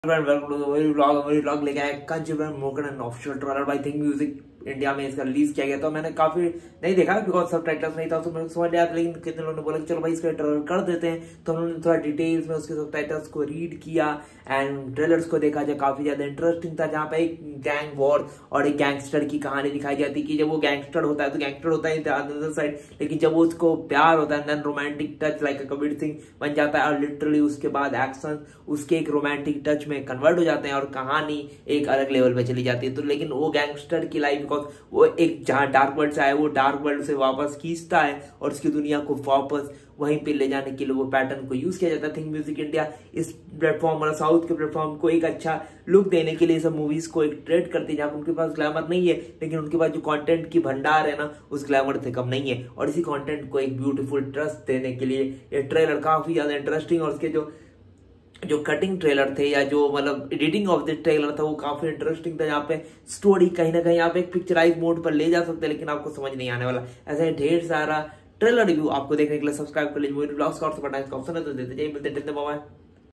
वही व्लॉग लेके आया Kanchan Mokan official trailer by Think Music India में इसका रिलीज किया गया। तो मैंने काफी नहीं देखा बिकॉज सब टाइटल्स नहीं था तो मैंने समझ आया, लेकिन कितने लोगों ने बोला चलो भाई इसका ट्रेलर कर देते हैं। तो उन्होंने थोड़ा डिटेल्स में उसके सब टाइटल्स को रीड किया एंड ट्रेलर्स को देखा जो काफी ज्यादा इंटरेस्टिंग था, जहाँ पे एक गैंग वॉर और एक गैंगस्टर की कहानी दिखाई जाती कि जब वो गैंगस्टर होता है तो गैंगस्टर होता है अदर साइड, लेकिन जब उसको प्यार होता है then romantic touch like Kabir Singh बन जाता है और लिटरली उसके बाद एक्शन उसके एक रोमांटिक टच में कन्वर्ट हो जाते हैं और कहानी एक अलग लेवल पे चली जाती है। तो लेकिन वो गैंगस्टर की लाइफ बिकॉज वो एक जहाँ डार्क वर्ल्ड से आया वो डार्क वर्ल्ड से वापस खींचता है और उसकी दुनिया को वापस वहीं पे ले जाने के लिए वो पैटर्न को यूज किया जाता है। थिंक म्यूजिक इंडिया इस प्लेटफॉर्म मतलब साउथ के प्लेटफॉर्म को एक अच्छा लुक देने के लिए सब मूवीज को एक ट्रेड करती है, जहाँ उनके पास ग्लैमर नहीं है लेकिन उनके पास जो कंटेंट की भंडार है ना उस ग्लैमर से कम नहीं है। और इसी कंटेंट को एक ब्यूटीफुल ट्रस्ट देने के लिए ये ट्रेलर काफी ज्यादा इंटरेस्टिंग और उसके जो कटिंग ट्रेलर थे या जो मतलब एडिटिंग ऑफ द ट्रेलर था वो काफी इंटरेस्टिंग था। यहाँ पे स्टोरी कहीं ना कहीं यहाँ पे एक पिक्चराइज मोड पर ले जा सकते हैं लेकिन आपको समझ नहीं आने वाला। ऐसे ढेर सारा ट्रेलर रिव्यू आपको देखने के लिए सब्सक्राइब कर लीजिए मूवी ब्लॉग्स का ऑप्शन है तो देते जाइए, मिलते हैं, बाय।